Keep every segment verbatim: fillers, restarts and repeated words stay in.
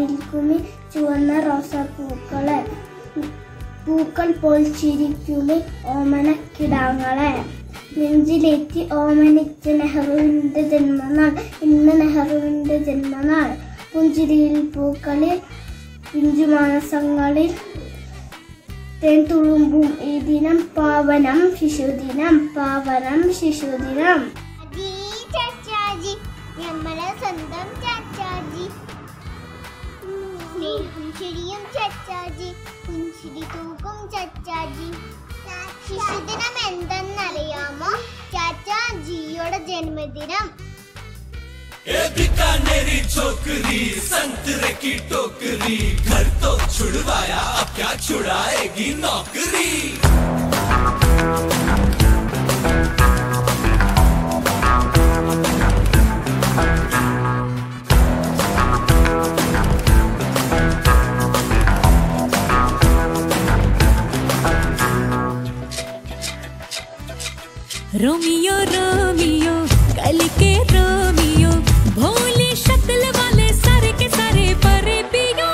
നിൽക്കുമി ചുവന്ന റോസാപ്പൂക്കളെ, പൂക്കൾ പൊളിച്ചിരിക്കുമി ഓമനക്കിടാങ്ങളെ. നെഞ്ചിലേറ്റി ഓമനിച്ച നെഹ്റുവിൻ്റെ ജന്മനാൾ, ഇന്ന് നെഹ്റുവിൻ്റെ ജന്മനാൾ. പുഞ്ചിരിയിൽ പൂക്കളിൽ പിഞ്ചുമാനസങ്ങളിൽ തേൻ തുളുമ്പും ഈ ദിനം, പാവനം ശിശുദിനം, പാവനം ശിശുദിനം. നമ്മളെ സ്വന്തം ചാച്ചാജി, സ്നേഹം ചിരിയും ചാച്ചാജി, പുഞ്ചിരി തൂക്കും ചാച്ചാജി. ശിശുദിനം എന്തെന്നറിയാമോ? ചാച്ചാജിയുടെ ജന്മദിനം. बीकानेरी छोकरी संतरे की टोकरी, घर तो छुड़वाया अब क्या छुड़ाएगी नौकरी. रोमियो रोमियो कल के रोमियो, भोली शक्ल वाले सारे के सारे परे पियो.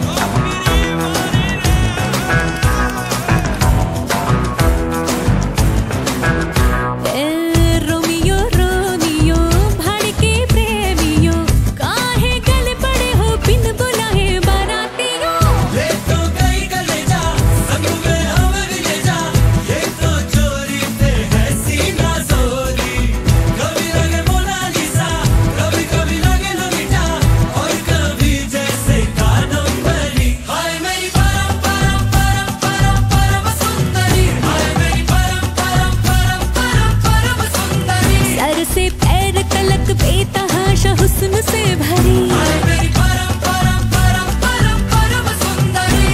रोमियो रोमियो भाड़ के प्रेमियो, काहे गल पड़े हो बिन बुलाए बारातियों. ले तो गई गले जा संग में हमर ले जा, ये तो चोरी से है सीना जोरी. कभी लगे मोनालिसा, कभी कभी लगे लोलिटा, और कभी जैसे कादम्बरी. हाय मेरी परम परम परम परम परम सुंदरी, हाय मेरी परम परम परम परम परम सुंदरी. सर से पैर तलक बेतहाशा हुस्न से भरी, हाय मेरी परम परम परम परम परम सुंदरी.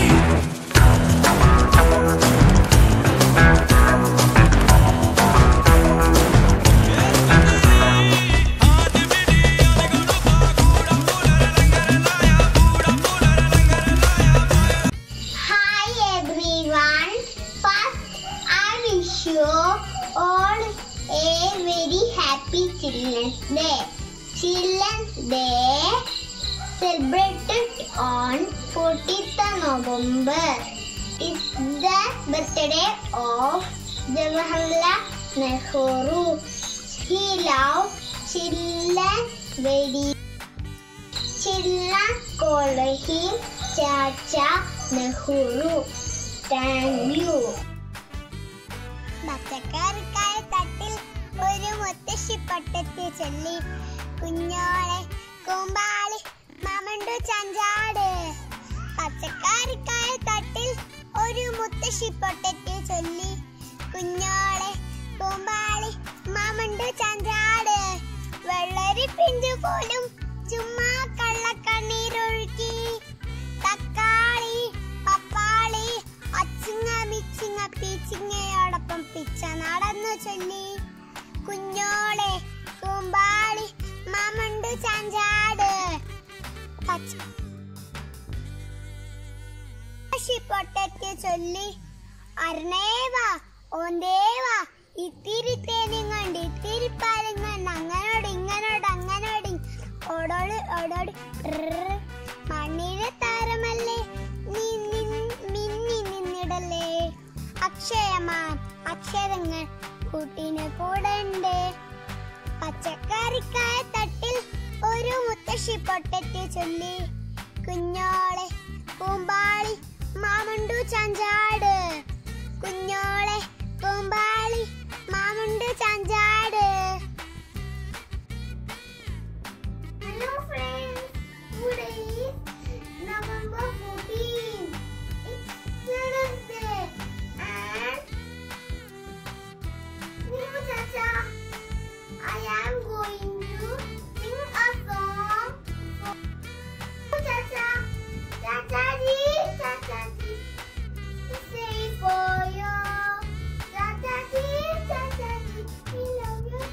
Hi everyone. First, I wish you all a very happy Children's Day. Children's Day celebrated on fourteenth November. It's the birthday of Jawaharlal Nehru. He loved children very. Children called him Chacha Nehru. Thank you. പച്ചക്കറിക്കായ തട്ടിൽ ഒരു മുത്തശ്ശി പൊട്ടത്തി ചൊല്ലി, കുഞ്ഞോളെ കൂമ്പാളി മാമണ്ടു ചാഞ്ചാട്. പച്ചക്കറിക്കായ തട്ടിൽ ഒരു മുത്തശ്ശി പൊട്ടത്തി ചൊല്ലി, കുഞ്ഞോളെ കൂമ്പാളി മാമണ്ടു ചാഞ്ചാട്. വെള്ളരി പിഞ്ചു പോലും ചുമ്മാ കള്ളക്കണ്ണീരൊഴുക്കി, തക്കാളി പപ്പാളി അച്ചിങ്ങ മിച്ചിങ്ങ പീച്ചിങ്ങയോടൊപ്പം പിച്ച നടന്നു ചൊല്ലി, കുഞ്ഞോളെ കൂമ്പാളി മാമണ്ടു ചാഞ്ചാട്. പച്ചി പൊട്ടത്തി ചൊല്ലി, അർണേവാ ഓന്തേവാ ഇത്തിരി തേനും കൊണ്ട് ഇത്തിരി പാലും കൊണ്ട് അങ്ങനോട് ഇങ്ങനോട് അങ്ങനോട് ഓടോട് ഓടോട്. മണ്ണിലെ താരമല്ലേ നീ മിന്നി നിന്നിടല്ലേ, അക്ഷയമാം അക്ഷരങ്ങൾ കൂട്ടിന് കൂടണ്ടേ. പച്ചക്കറിക്കായ തട്ടിൽ ഒരു മുത്തശ്ശി പൊട്ടത്തി ചൊല്ലി, കുഞ്ഞോളെ കൂമ്പാളി മാമണ്ടു ചാഞ്ചാട്. കുഞ്ഞോളെ കൂമ്പാളി മാമണ്ടു ചാഞ്ചാട്. Hello friends, today is November fourteenth. It's Children's Day and New Chacha, I am going to sing a song for New Chacha. Chacha ji, Chacha ji, this is for you. Chacha ji, Chacha ji, we love you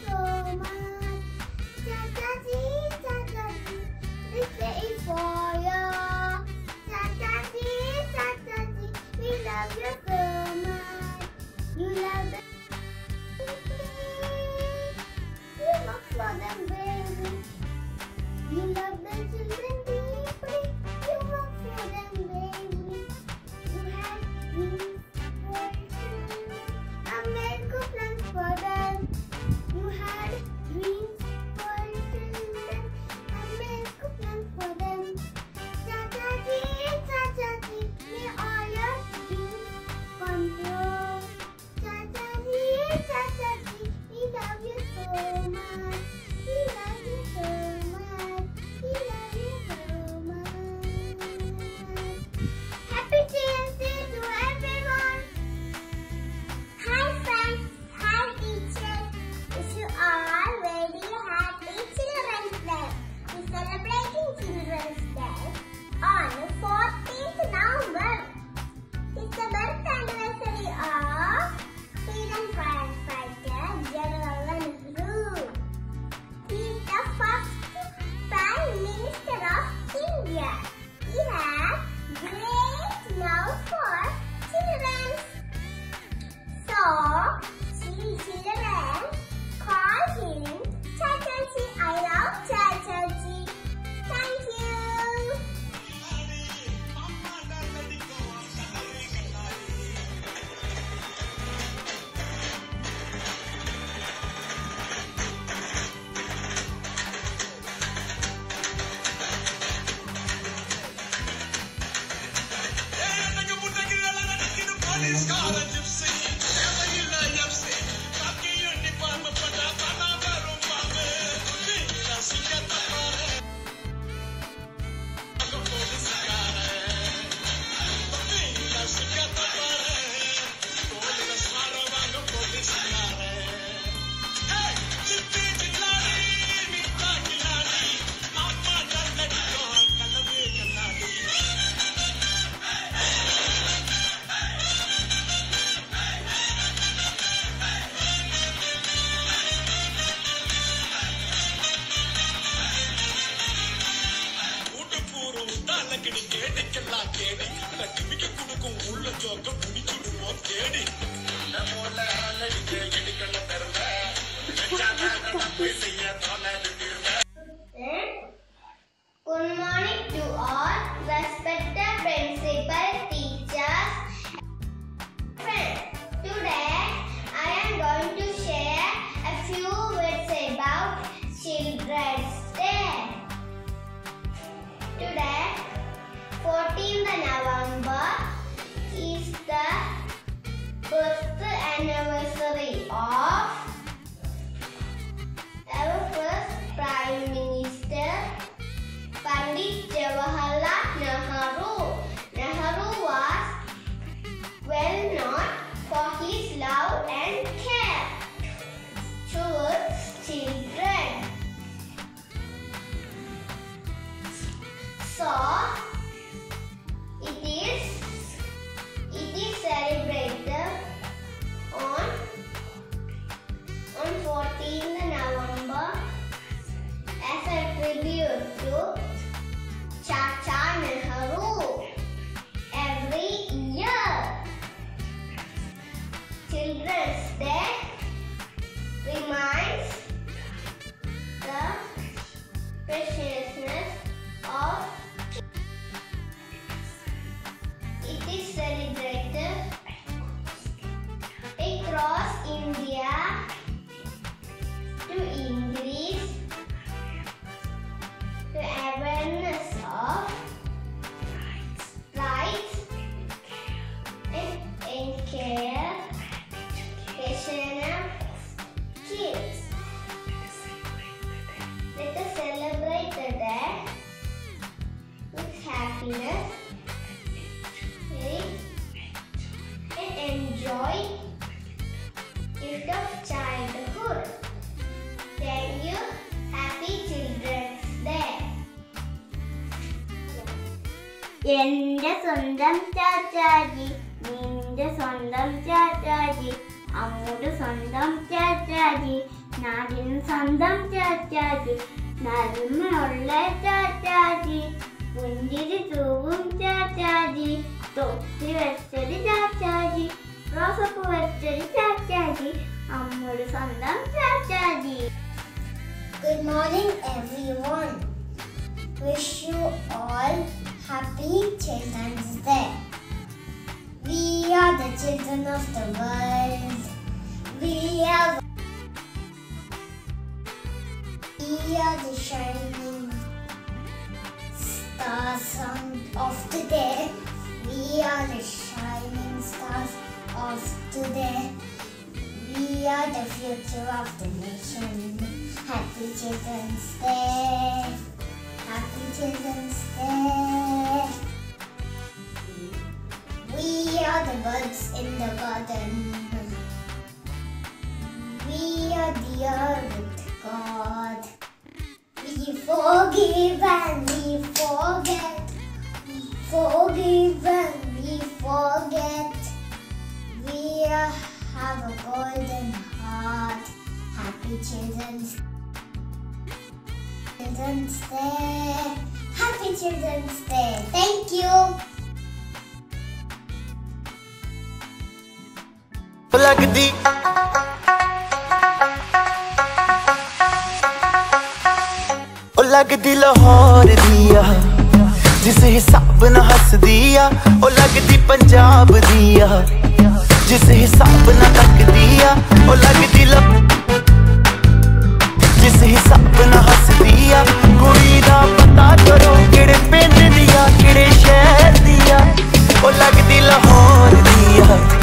Good morning to all respected principal, teachers, friends. Today I am going to share a few words about Children's Day. Today, fourteenth November, is the birth anniversary of our first Prime Minister, Pandit Jawaharlal Nehru. Nehru was well known for his love and care towards children. So, it is it is celebrated on on fourteenth November as a tribute to Chacha Nehru every year. Children's Day reminds the preciousness of it is celebrated across India to increase the awareness of rights and, and care education of kids. Let us celebrate the day with happiness and enjoy gift of childhood. Thank you. Happy Children's Day. എന്റെ സ്വന്തം ചാച്ചാജി, നിന്റെ സ്വന്തം ചാച്ചാജി, അമ്മൂടെ സ്വന്തം ചാച്ചാജി, നാടിന് സ്വന്തം ചാച്ചാജി, നന്മയുള്ള ചാച്ചാജി, പുഞ്ചിരി തൂവും ചാച്ചാജി, തൊപ്പി വെച്ചൊരു ചാച്ചാജി, റോസപ്പൂ വെച്ചൊരു ചാച്ചാജി, അമ്മൂടെ സ്വന്തം Chachaji. Good morning, everyone. Wish you all happy Children's Day. We are the children of the world. We are, we are the shining stars of today. We are the shining stars of today. We are the future of the nation. Happy Children's Day. Happy Children's Day. We are the birds in the garden. We are dear with God. We forgive and we forget. We forgive and we forget. We are, have a golden heart. Happy Children's Children's Day. Happy Children's Day. Thank you. लगदी ओ लगदी लाहौर दिया जिस हिसाब न हस दिया ओ लगदी पंजाब दिया जिस हिसाब न तक दिया ओ लगदी जिस हिसाब न हस दिया कुड़ी दा पता करो केड़े पिंड दिया केड़े शहर दिया ओ लगदी लाहौर दिया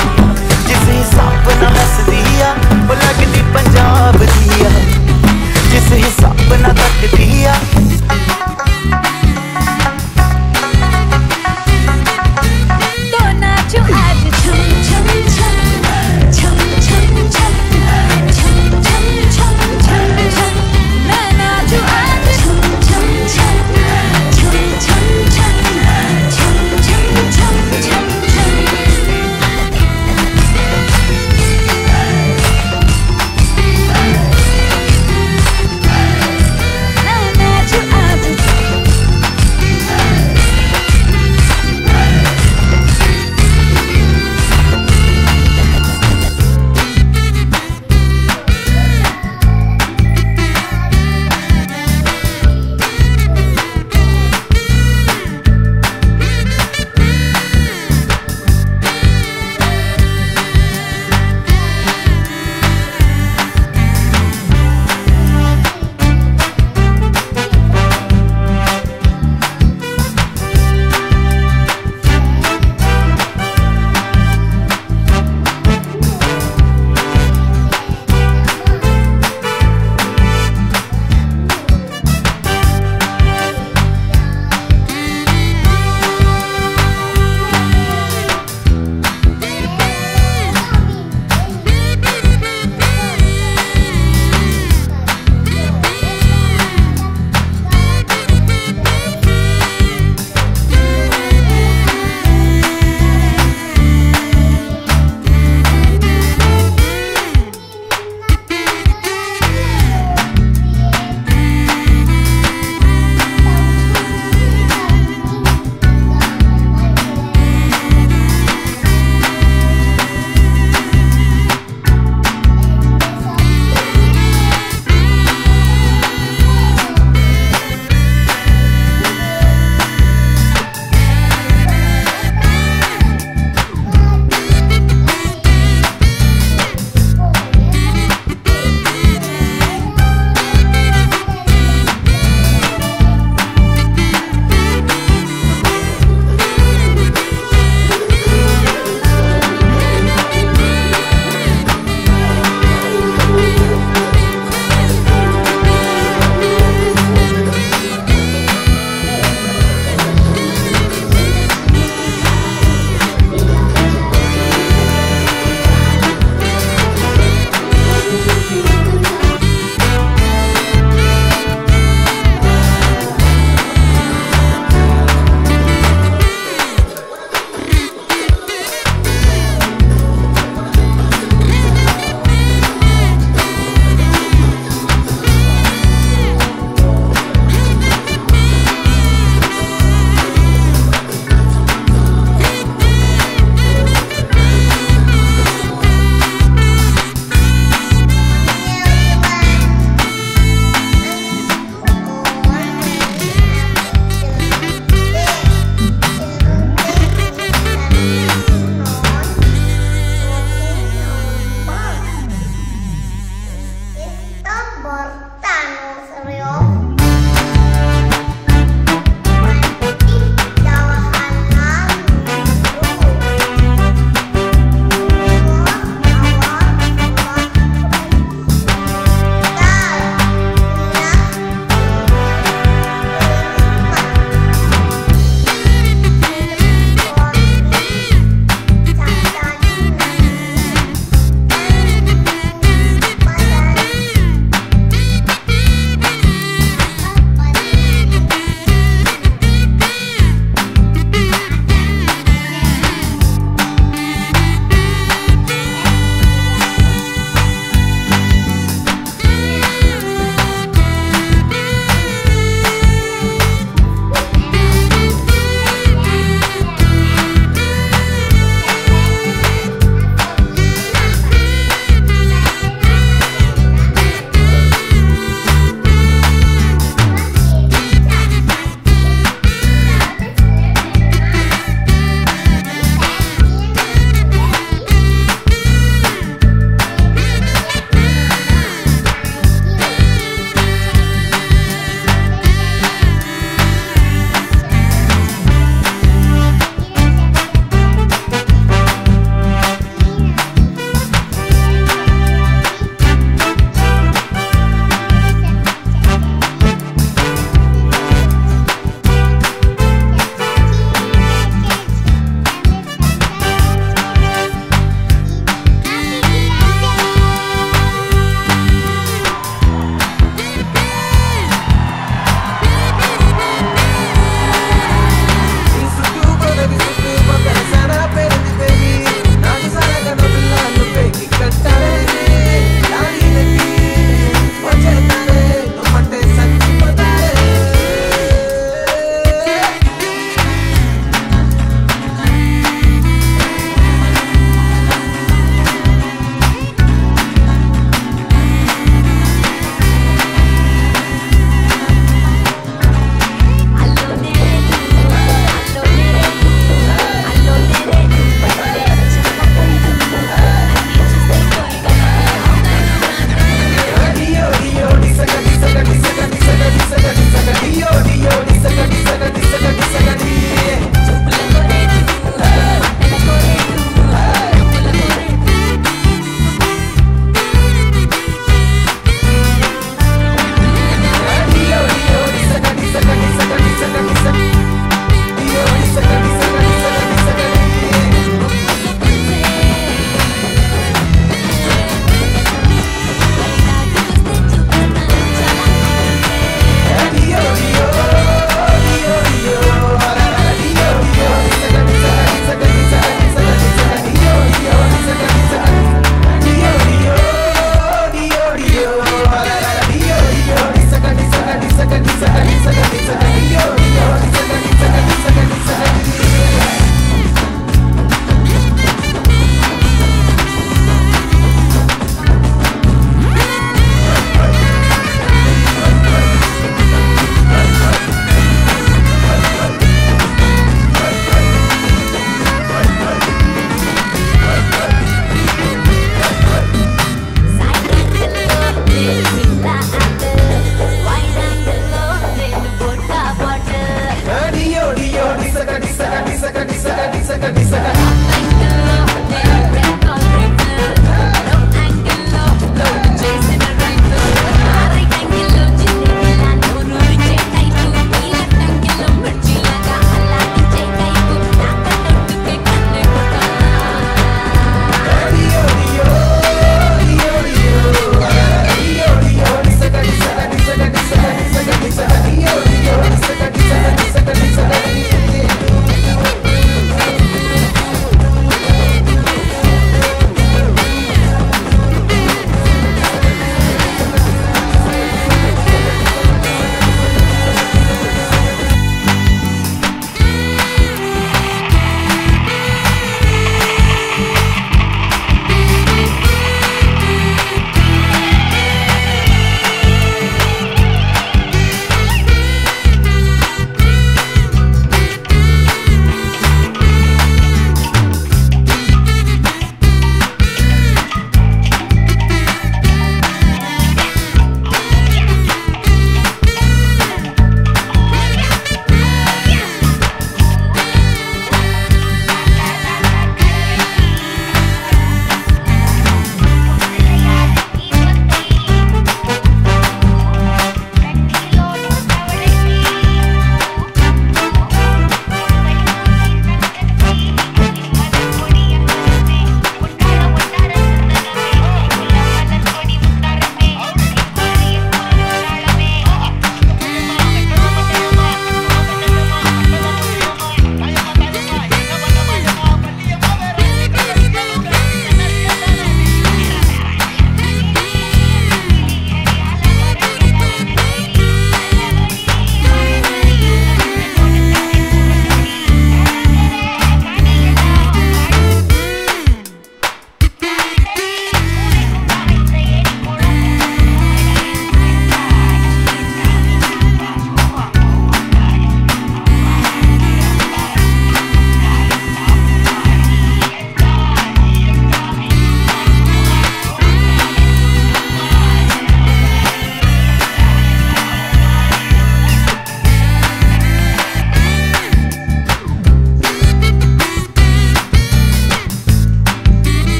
Second,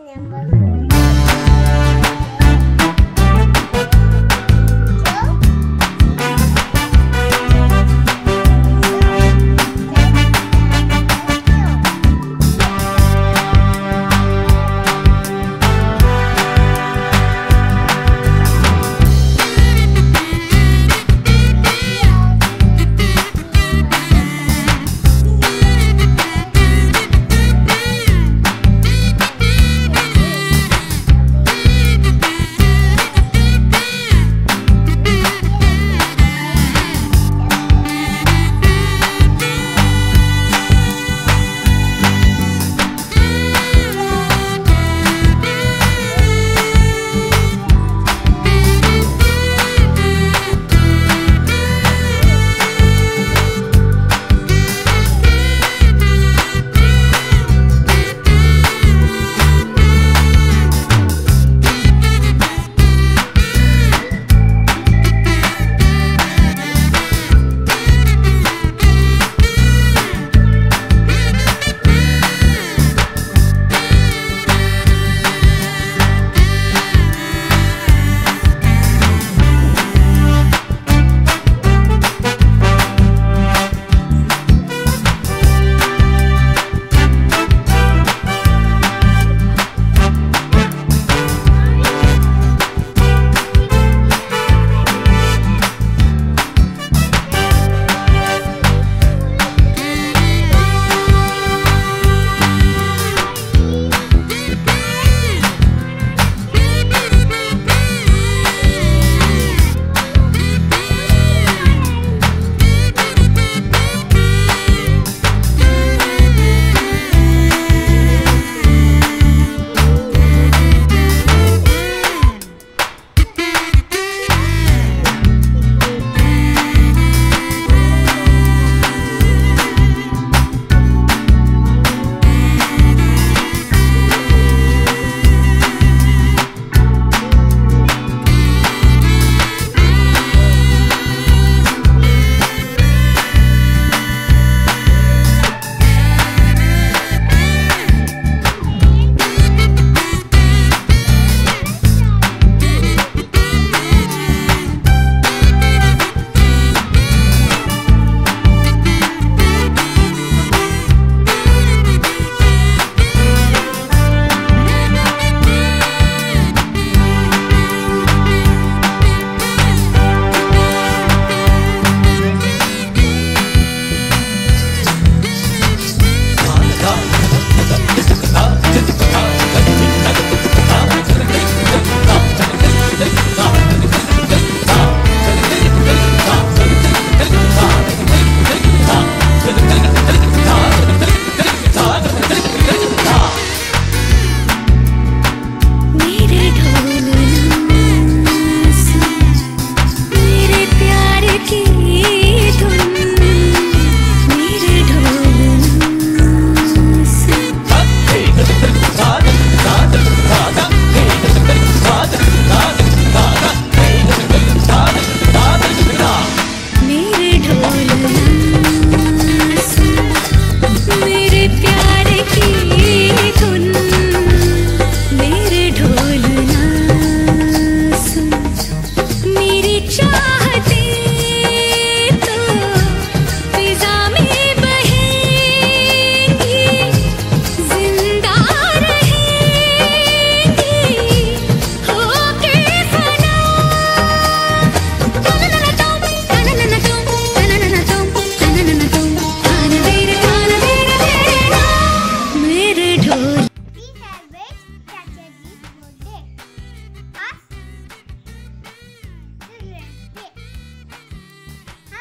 number four.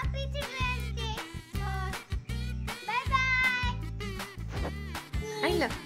I love